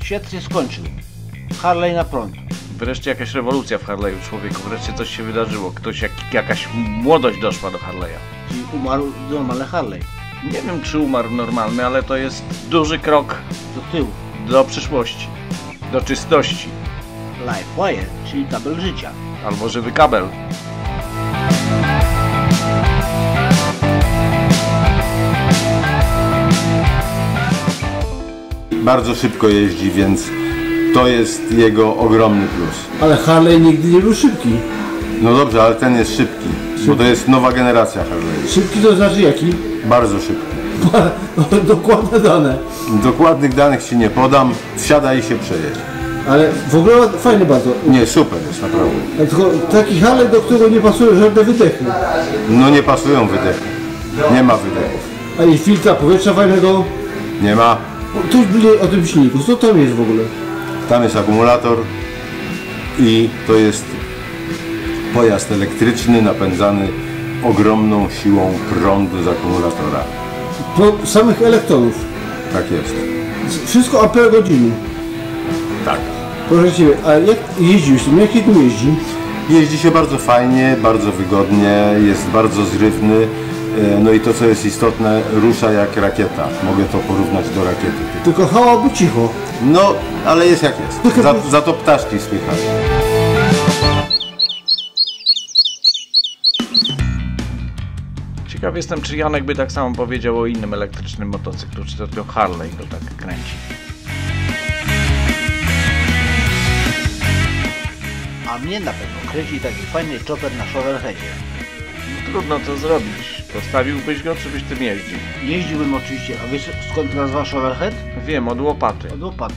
Świat się skończył. Harley na prąd. Wreszcie jakaś rewolucja w Harley'u, człowieku. Wreszcie coś się wydarzyło. Jakaś młodość doszła do Harley'a. Czyli umarł normalny Harley. Nie wiem, czy umarł normalny, ale to jest duży krok Do tyłu. do przyszłości. Do czystości. Life wire, czyli kabel życia. Albo żywy kabel. Bardzo szybko jeździ, więc to jest jego ogromny plus. Ale Harley nigdy nie był szybki. No dobrze, ale ten jest szybki, bo to jest nowa generacja Harley. Szybki to znaczy jaki? Bardzo szybki. Dokładne dane. Dokładnych danych ci nie podam, wsiada i się przejedź. Ale w ogóle fajny bardzo. Nie, super jest naprawdę. Tylko taki Harley, do którego nie pasują żadne wydechy. No nie pasują wydechy. Nie ma wydechów. Ani filtra powietrza fajnego. Nie ma. Tu byli o tym silniku. Co tam jest w ogóle? Tam jest akumulator i to jest pojazd elektryczny napędzany ogromną siłą prądu z akumulatora. Po samych elektronów. Tak jest. Wszystko amperogodziny. Tak. Proszę Ciebie, a jak jeździłeś tym? Jak się tu jeździ? Jeździ się bardzo fajnie, bardzo wygodnie, jest bardzo zrywny. No i to, co jest istotne, rusza jak rakieta. Mogę to porównać do rakiety. Tylko hałaby cicho. No, ale jest jak jest. Za to ptaszki słychać. Ciekaw jestem, czy Janek by tak samo powiedział o innym elektrycznym motocyklu, czy to tylko Harley go tak kręci. A mnie na pewno kręci taki fajny chopper na shovelheadzie. No trudno to zrobić. Postawiłbyś go, czy byś tym jeździł? Jeździłbym oczywiście, a wiesz skąd nazwa shovelhead? Wiem, od łopaty. Od łopaty.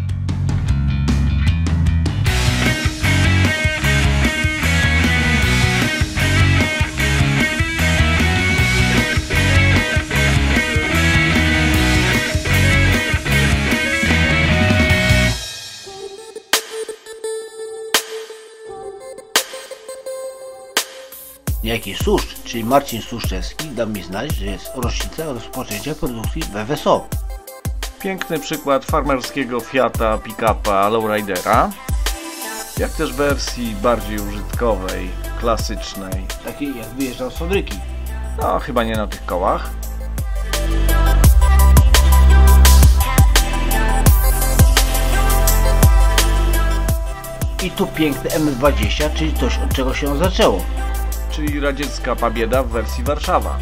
Niejaki Susz, czyli Marcin Suszczewski, dał mi znać, że jest rocznica rozpoczęcia produkcji WWSO. Piękny przykład farmerskiego Fiata, pick-upa, lowridera. Jak też wersji bardziej użytkowej, klasycznej. Takiej jak wyjeżdżał z fabryki. No, chyba nie na tych kołach. I tu piękny M20, czyli coś, od czego się zaczęło. Czyli radziecka Pabieda w wersji Warszawa.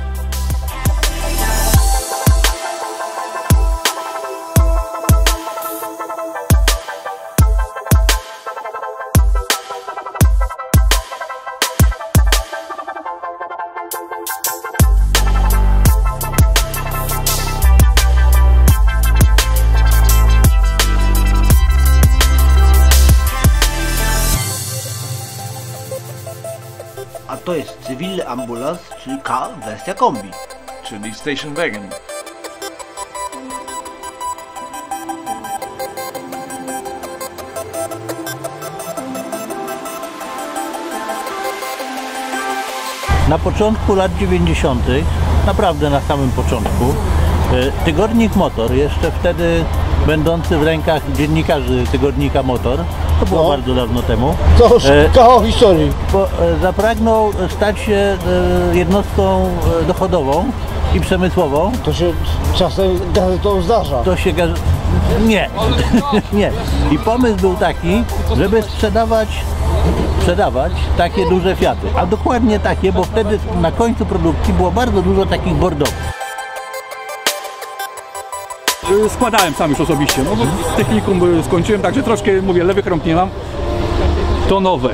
A to jest cywilny ambulans, czyli K wersja kombi. Czyli Station Wagon. Na początku lat 90., naprawdę na samym początku, tygodnik Motor, jeszcze wtedy będący w rękach dziennikarzy tygodnika Motor, to było bardzo dawno temu, To już kawał historii. zapragnął stać się jednostką dochodową i przemysłową. To się czasem gazetą zdarza. To się nie, nie. I pomysł był taki, żeby sprzedawać takie duże Fiaty, a dokładnie takie, bo wtedy na końcu produkcji było bardzo dużo takich bordowych. Składałem sam już osobiście, no bo technikum skończyłem, także troszkę, mówię, lewych rąk nie mam. To nowe,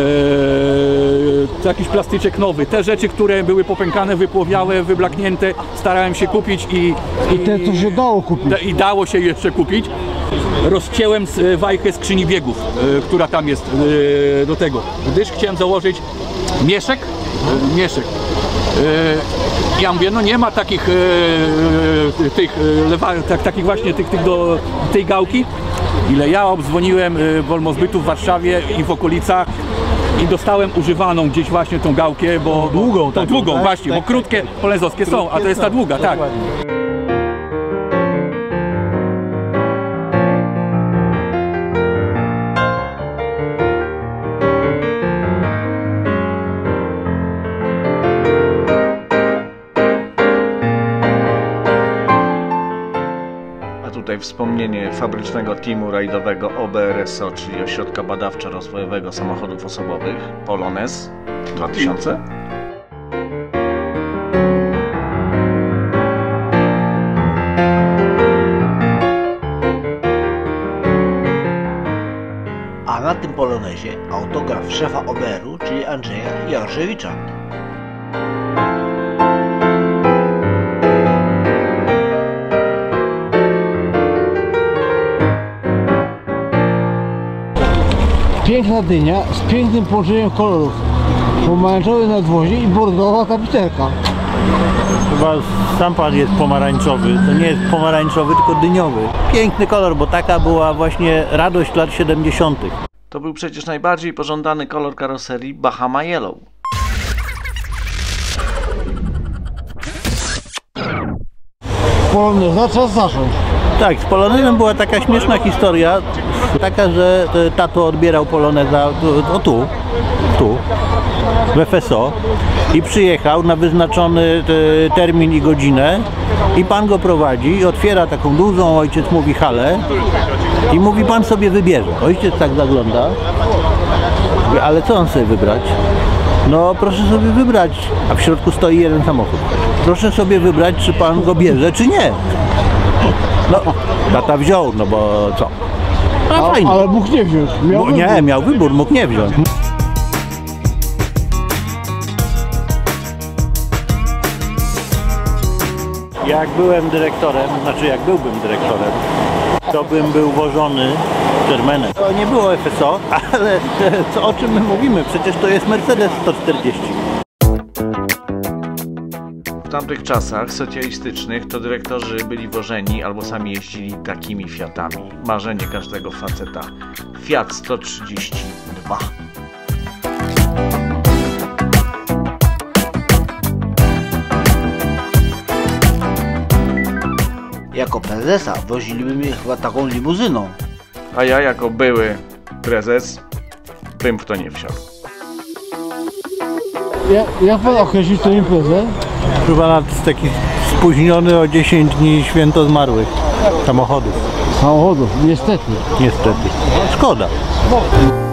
jakiś plastyczek nowy, te rzeczy, które były popękane, wypłowiałe, wyblaknięte, starałem się kupić i te, co się dało kupić. I dało się jeszcze kupić. Rozcięłem wajchę skrzyni biegów, która tam jest do tego, gdyż chciałem założyć mieszek. Ja mówię, no nie ma takich takich właśnie tych do tej gałki. Ile ja obdzwoniłem Wolmozbytu w Warszawie i w okolicach i dostałem używaną gdzieś właśnie tą gałkę, bo Długą, tą długą tak? właśnie, bo krótkie polezowskie są, a to jest ta długa, tak. tutaj wspomnienie fabrycznego teamu rajdowego OBRSO, czyli Ośrodka Badawczo-Rozwojowego Samochodów Osobowych, Polonez 2000. A na tym Polonezie autograf szefa OBR-u, czyli Andrzeja Jaroszewicza. Piękna dynia z pięknym połączeniem kolorów. Pomarańczowy nadwozie i bordowa tapicerka. Chyba sam pan jest pomarańczowy. To nie jest pomarańczowy, tylko dyniowy. Piękny kolor, bo taka była właśnie radość lat 70. To był przecież najbardziej pożądany kolor karoserii Bahama Yellow. Poloneza trzeba zacząć. Tak, z Polonezem była taka śmieszna historia, taka, że tato odbierał Poloneza tu, w FSO i przyjechał na wyznaczony termin i godzinę i pan go prowadzi i otwiera taką dużą, ojciec mówi halę i mówi, pan sobie wybierze. Ojciec tak zagląda, mówi, ale co on sobie wybrać? No proszę sobie wybrać, a w środku stoi jeden samochód. Proszę sobie wybrać, czy pan go bierze, czy nie. No, tata wziął, no bo co? No, fajnie. Ale mógł nie wziąć. Nie, miał wybór, mógł nie wziąć. Jak byłem dyrektorem, jak byłbym dyrektorem, to bym był wożony Germanem. To nie było FSO, ale o czym my mówimy? Przecież to jest Mercedes 140. W tamtych czasach socjalistycznych to dyrektorzy byli wożeni albo sami jeździli takimi Fiatami. Marzenie każdego faceta. Fiat 132. Jako prezesa woziliby mnie chyba taką limuzyną. A ja jako były prezes bym w to nie wsiadł. Jak pan określił tę imprezę? Chyba taki spóźniony o 10 dni święto zmarłych samochodów. Samochodów, niestety. Niestety. Szkoda.